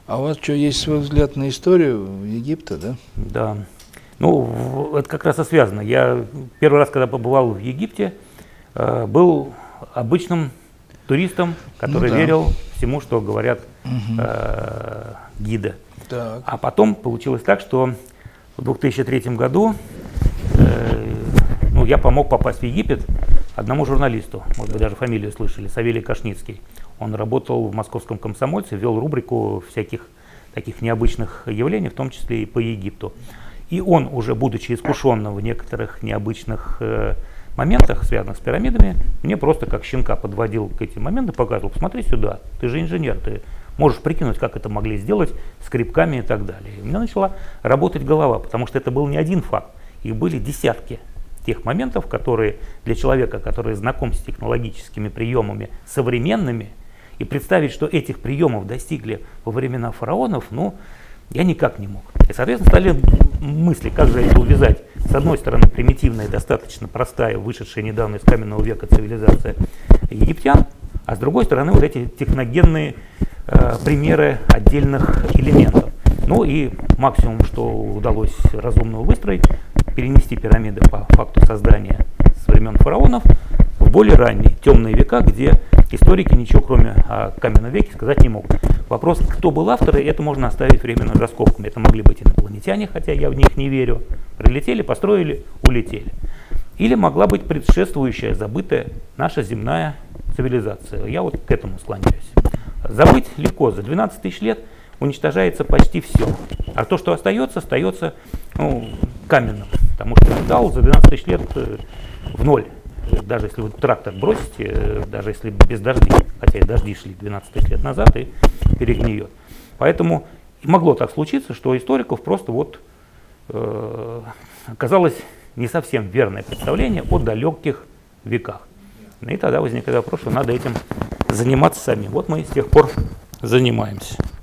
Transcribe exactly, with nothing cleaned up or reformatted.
А у вас что, есть свой взгляд на историю Египта, да? Да. Ну, это как раз и связано. Я первый раз, когда побывал в Египте, был обычным туристом, который ну, да. верил всему, что говорят угу. э, гиды. Так. А потом получилось так, что в две тысячи третьем году э, ну, я помог попасть в Египет одному журналисту, может быть, даже фамилию слышали, Савелий Кашницкий. Он работал в московском «Комсомольце», вел рубрику всяких таких необычных явлений, в том числе и по Египту. И он, уже будучи искушенным в некоторых необычных э, моментах, связанных с пирамидами, мне просто как щенка подводил к этим моментам, показывал: посмотри сюда, ты же инженер, ты можешь прикинуть, как это могли сделать скребками и так далее. И у меня начала работать голова, потому что это был не один факт, их были десятки тех моментов, которые для человека, который знаком с технологическими приемами современными, и представить, что этих приемов достигли во времена фараонов, ну, я никак не мог. И, соответственно, стали мысли, как же это увязать. С одной стороны, примитивная, достаточно простая, вышедшая недавно из каменного века цивилизация египтян, а с другой стороны, вот эти техногенные э, примеры отдельных элементов. Ну и максимум, что удалось разумного выстроить, перенести пирамиды по факту создания с времен фараонов в более ранние, темные века, где историки ничего, кроме о каменном веке, сказать не могут. Вопрос, кто был авторы, это можно оставить временно за скобками. Это могли быть инопланетяне, хотя я в них не верю. Прилетели, построили, улетели. Или могла быть предшествующая, забытая наша земная цивилизация. Я вот к этому склоняюсь. Забыть легко. За двенадцать тысяч лет уничтожается почти все. А то, что остается, остается ну, каменным. Потому что металл за двенадцать тысяч лет в ноль. Даже если вы трактор бросите, даже если без дождей, хотя и дожди шли двенадцать тысяч лет назад, и перегниет. Поэтому могло так случиться, что у историков просто вот э, оказалось не совсем верное представление о далеких веках. И тогда возникает вопрос, что надо этим заниматься самим. Вот мы с тех пор занимаемся.